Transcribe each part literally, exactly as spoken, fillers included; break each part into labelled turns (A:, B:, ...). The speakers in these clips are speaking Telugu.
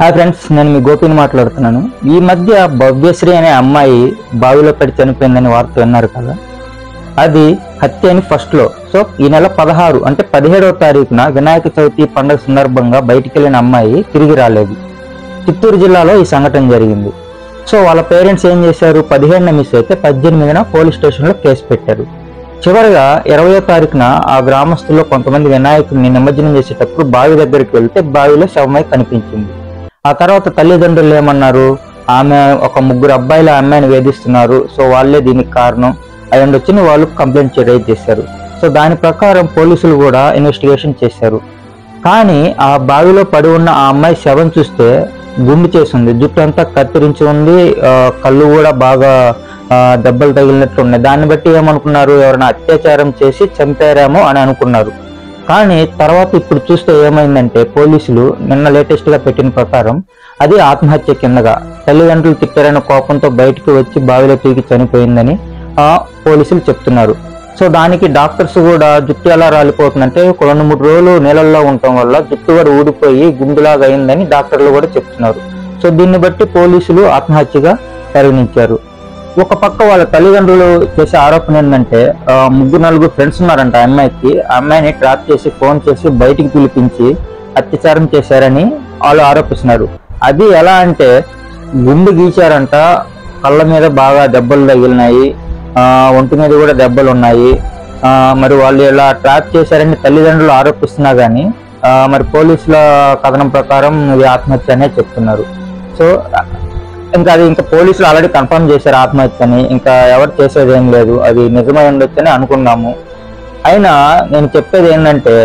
A: హాయ్ ఫ్రెండ్స్, నేను మీ గోపిని మాట్లాడుతున్నాను. ఈ మధ్య భవ్యశ్రీ అనే అమ్మాయి బావిలో పడి చనిపోయిందని వార్త విన్నారు కదా. అది హత్య అని ఫస్ట్ లో. సో ఈ నెల పదహారు అంటే పదిహేడవ తారీఖున వినాయక చవితి పండుగ సందర్భంగా బయటికి వెళ్ళిన అమ్మాయి తిరిగి రాలేదు. చిత్తూరు జిల్లాలో ఈ సంఘటన జరిగింది. సో వాళ్ళ పేరెంట్స్ ఏం చేశారు, పదిహేడున మిస్ అయితే పద్దెనిమిదిన పోలీస్ స్టేషన్లో కేసు పెట్టారు. చివరిగా ఇరవయో తారీఖున ఆ గ్రామస్తుల్లో కొంతమంది వినాయకుడిని నిమజ్జనం చేసేటప్పుడు బావి దగ్గరికి వెళ్తే బావిలో శవమై కనిపించింది. ఆ తర్వాత తల్లిదండ్రులు ఏమన్నారు, ఆమె ఒక ముగ్గురు అబ్బాయిల అమ్మాయిని వేధిస్తున్నారు, సో వాళ్ళే దీనికి కారణం అయ్యి వచ్చి వాళ్ళు కంప్లైంట్ రైజ్ చేశారు. సో దాని ప్రకారం పోలీసులు కూడా ఇన్వెస్టిగేషన్ చేశారు. కానీ ఆ బావిలో పడి ఉన్న ఆ అమ్మాయి శవం చూస్తే గుండు చేసి ఉంది, జుట్టు అంతా కత్తిరించి ఉంది, కళ్ళు కూడా బాగా దెబ్బలు తగిలినట్లు ఉన్నాయి. దాన్ని బట్టి ఏమనుకున్నారు, ఎవరైనా అత్యాచారం చేసి చంపారేమో అని అనుకున్నారు. కానీ తర్వాత ఇప్పుడు చూస్తే ఏమైందంటే పోలీసులు నిన్న లేటెస్ట్ గా పెట్టిన ప్రకారం అది ఆత్మహత్య కిందగా తల్లిదండ్రులు తిట్టారన్న కోపంతో బయటకు వచ్చి బావిలో తిరిగి చనిపోయిందని ఆ పోలీసులు చెప్తున్నారు. సో దానికి డాక్టర్స్ కూడా జుట్టు ఎలా రాలిపోతుందంటే రెండు మూడు రోజులు నీళ్ళల్లో ఉండటం వల్ల జుట్టు కూడా ఊడిపోయి గుండులాగా అయిందని డాక్టర్లు కూడా చెప్తున్నారు. సో దీన్ని బట్టి పోలీసులు ఆత్మహత్యగా పరిగణించారు. ఒక పక్క వాళ్ళ తల్లిదండ్రులు చేసే ఆరోపణ ఏంటంటే ముగ్గురు నలుగురు ఫ్రెండ్స్ ఉన్నారంట ఆ అమ్మాయికి, ఆ అమ్మాయిని ట్రాప్ చేసి ఫోన్ చేసి బయటికి పిలిపించి అత్యాచారం చేశారని వాళ్ళు ఆరోపిస్తున్నారు. అది ఎలా అంటే గుండు గీచారంట, కళ్ళ మీద బాగా దెబ్బలు తగిలినాయి, ఒంటి మీద కూడా దెబ్బలు ఉన్నాయి. మరి వాళ్ళు ఇలా ట్రాప్ చేశారని తల్లిదండ్రులు ఆరోపిస్తున్నా కానీ మరి పోలీసుల కథనం ప్రకారం ఇది ఆత్మహత్య అనే చెప్తున్నారు. సో ఇంకా అది ఇంకా పోలీసులు ఆల్రెడీ కన్ఫర్మ్ చేశారు ఆత్మహత్యని, ఇంకా ఎవరు చేసేది ఏం లేదు, అది నిజమై ఉండొచ్చని అనుకున్నాము. అయినా నేను చెప్పేది ఏంటంటే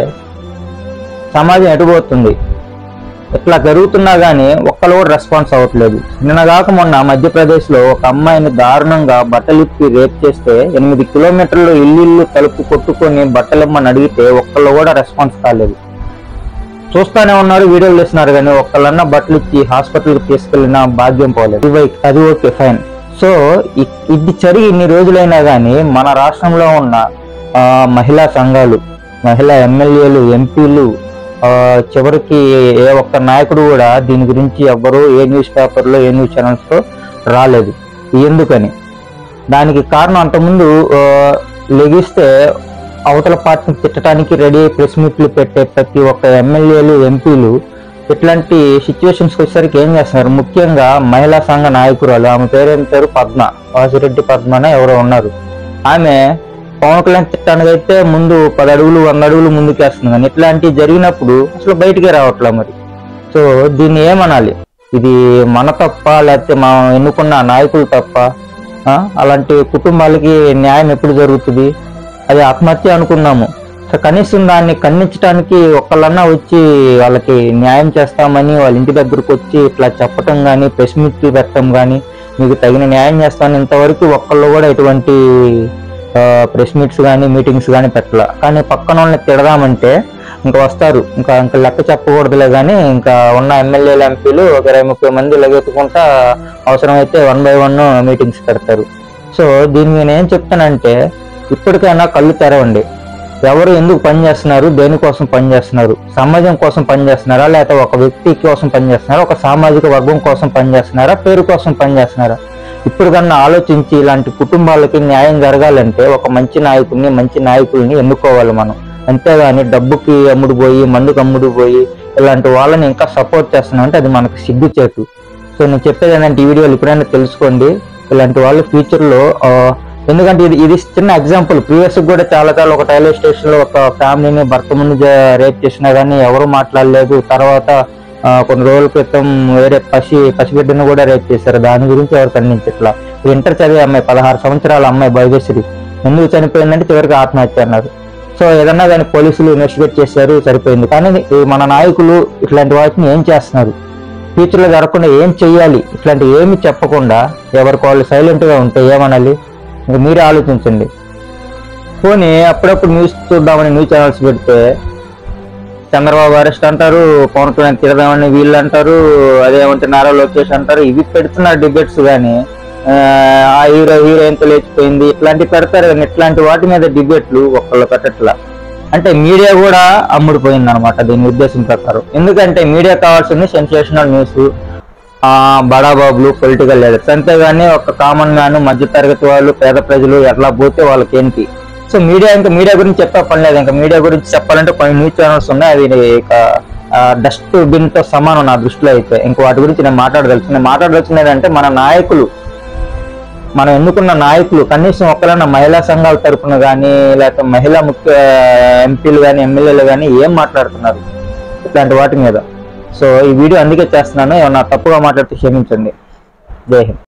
A: సమాజం ఎటుపోతుంది, ఇట్లా జరుగుతున్నా కానీ ఒక్కరు కూడా రెస్పాన్స్ అవ్వట్లేదు. నిన్న కాక మొన్న మధ్యప్రదేశ్లో ఒక అమ్మాయిని దారుణంగా బట్టలిప్పి రేప్ చేస్తే ఎనిమిది కిలోమీటర్లు ఇల్లు తలుపు కొట్టుకొని బట్టలిమ్మని అడిగితే ఒక్కళ్ళు కూడా రెస్పాన్స్ కాలేదు. చూస్తానే ఉన్నారు, వీడియోలు ఇస్తున్నారు, కానీ ఒక్కళ్ళన్నా బట్టలు ఇచ్చి హాస్పిటల్కి తీసుకెళ్లిన భాగ్యం పోలేదు. అది ఓకే ఫైన్. సో ఇది జరిగి ఇన్ని రోజులైనా కానీ మన రాష్ట్రంలో ఉన్న మహిళా సంఘాలు, మహిళా ఎమ్మెల్యేలు, ఎంపీలు, చివరికి ఏ ఒక్క నాయకుడు కూడా దీని గురించి ఎవ్వరూ ఏ న్యూస్ పేపర్లో ఏ న్యూస్ ఛానల్స్లో రాలేదు. ఎందుకని? దానికి కారణం అంతకుముందు లెగిస్తే అవతల పార్టీని తిట్టడానికి రెడీ ప్రెస్ మీట్లు పెట్టే ప్రతి ఒక్క ఎమ్మెల్యేలు, ఎంపీలు ఇట్లాంటి సిచ్యువేషన్స్కి వచ్చేసరికి ఏం చేస్తున్నారు, ముఖ్యంగా మహిళా సంఘ నాయకురాలు, ఆమె పేరేం పేరు పద్మ, వాసిరెడ్డి పద్మన ఎవరో ఉన్నారు. ఆమె పవన్ కళ్యాణ్ తిట్టడానికి అయితే ముందు పది అడుగులు వంద అడుగులు ముందుకేస్తుంది, కానీ ఇట్లాంటివి జరిగినప్పుడు అసలు బయటికే రావట్లే. మరి సో దీన్ని ఏమనాలి, ఇది మన తప్ప లేకపోతే మనం ఎన్నుకున్న నాయకులు తప్ప? అలాంటి కుటుంబాలకి న్యాయం ఎప్పుడు జరుగుతుంది? అది ఆత్మహత్య అనుకున్నాము. సో కనీసం దాన్ని ఖండించడానికి ఒక్కళ్ళన్నా వచ్చి వాళ్ళకి న్యాయం చేస్తామని వాళ్ళ ఇంటి దగ్గరకు వచ్చి ఇట్లా చెప్పటం కానీ, ప్రెస్ మీట్లు పెట్టడం కానీ, మీకు తగిన న్యాయం చేస్తామని ఇంతవరకు ఒక్కళ్ళు కూడా ఎటువంటి ప్రెస్ మీట్స్ కానీ మీటింగ్స్ కానీ పెట్టాల. కానీ పక్కన వాళ్ళని తిడదామంటే ఇంకా వస్తారు, ఇంకా ఇంకా లెక్క చెప్పకూడదులే కానీ ఇంకా ఉన్న ఎమ్మెల్యేలు, ఎంపీలు ఒక ఇరవై ముప్పై మంది లగెత్తుకుంటా అవసరమైతే వన్ బై వన్ మీటింగ్స్ పెడతారు. సో దీన్ని నేను ఏం చెప్తానంటే ఇప్పటికైనా కళ్ళు తెరవండి. ఎవరు ఎందుకు పనిచేస్తున్నారు, దేనికోసం పనిచేస్తున్నారు? సమాజం కోసం పనిచేస్తున్నారా, లేకపోతే ఒక వ్యక్తి కోసం పనిచేస్తున్నారా, ఒక సామాజిక వర్గం కోసం పనిచేస్తున్నారా, పేరు కోసం పనిచేస్తున్నారా? ఇప్పటికన్నా ఆలోచించి ఇలాంటి కుటుంబాలకి న్యాయం జరగాలంటే ఒక మంచి నాయకుడిని, మంచి నాయకుల్ని ఎన్నుకోవాలి మనం. అంతేగాని డబ్బుకి అమ్ముడు పోయి, మందుకు అమ్ముడు పోయి ఇలాంటి వాళ్ళని ఇంకా సపోర్ట్ చేస్తున్నాం అంటే అది మనకు సిగ్గుచేటు. సో నేను చెప్పేది ఏంటంటే ఈ వీడియోలు ఇప్పుడైనా తెలుసుకోండి ఇలాంటి వాళ్ళు ఫ్యూచర్లో. ఎందుకంటే ఇది ఇది చిన్న ఎగ్జాంపుల్. ప్రీవియస్ కూడా చాలా చాలా ఒక రైల్వే స్టేషన్ లో ఒక ఫ్యామిలీని భర్త ముందు రేప్ చేసినా కానీ ఎవరు మాట్లాడలేదు. తర్వాత కొన్ని రోజుల క్రితం వేరే పసి పసిబిడ్డను కూడా రేప్ చేశారు, దాని గురించి ఎవరు ఖండించట్లా. ఇంటర్ చదివే అమ్మాయి, పదహారు సంవత్సరాల అమ్మాయి భవ్యశ్రీ ఎందుకు చనిపోయిందంటే చివరికి ఆత్మహత్య అన్నారు. సో ఏదన్నా కానీ పోలీసులు ఇన్వెస్టిగేట్ చేశారు, సరిపోయింది. కానీ మన నాయకులు ఇట్లాంటి వాటిని ఏం చేస్తున్నారు, ఫ్యూచర్ లో జరగకుండా ఏం చెయ్యాలి, ఇట్లాంటి ఏమి చెప్పకుండా ఎవరికి వాళ్ళు సైలెంట్ గా ఉంటే ఏమనాలి? ఇంకా మీరే ఆలోచించండి. పోనీ అప్పుడప్పుడు న్యూస్ చూద్దామని న్యూస్ ఛానల్స్ పెడితే చంద్రబాబు అరెస్ట్ అంటారు, పవన్ కళ్యాణ్ తిరదామని వీళ్ళు అంటారు, అదేమంటే నారా లోకేష్ అంటారు. ఇవి పెడుతున్నారు డిబేట్స్, కానీ ఆ హీరో హీరోయిన్తో లేచిపోయింది ఇట్లాంటివి పెడతారు. కానీ ఇట్లాంటి వాటి మీద డిబేట్లు ఒక్కళ్ళు పెట్టట్లా. అంటే మీడియా కూడా అమ్ముడుపోయింది అనమాట దీని ఉద్దేశం ప్రకారం. ఎందుకంటే మీడియా కావాల్సింది సెన్సేషనల్ న్యూస్, బడాబాబులు, పొలిటికల్ లీడర్స్, అంతేగాని ఒక కామన్ మ్యాన్, మధ్యతరగతి వాళ్ళు, పేద ప్రజలు ఎట్లా పోతే వాళ్ళకి ఏంటి. సో మీడియా ఇంకా మీడియా గురించి చెప్పే పని లేదు. ఇంకా మీడియా గురించి చెప్పాలంటే కొన్ని న్యూస్ ఛానల్స్ ఉన్నాయి, అవి ఇక డస్ట్ బిన్ తో సమానం నా దృష్టిలో అయితే. ఇంకా వాటి గురించి నేను మాట్లాడదలుచు నేను మాట్లాడదలుచున్నది అంటే మన నాయకులు, మనం ఎన్నుకున్న నాయకులు కనీసం ఒక్కరైనా మహిళా సంఘాల తరఫున కానీ లేకపోతే మహిళా ముఖ్య ఎంపీలు కానీ ఎమ్మెల్యేలు కానీ ఏం మాట్లాడుతున్నారు ఇట్లాంటి వాటి మీద. సో ఈ వీడియో అందుకే చేస్తున్నాను, ఏమన్నా తప్పుగా మాట్లాడితే క్షమించండి. జై హింద్.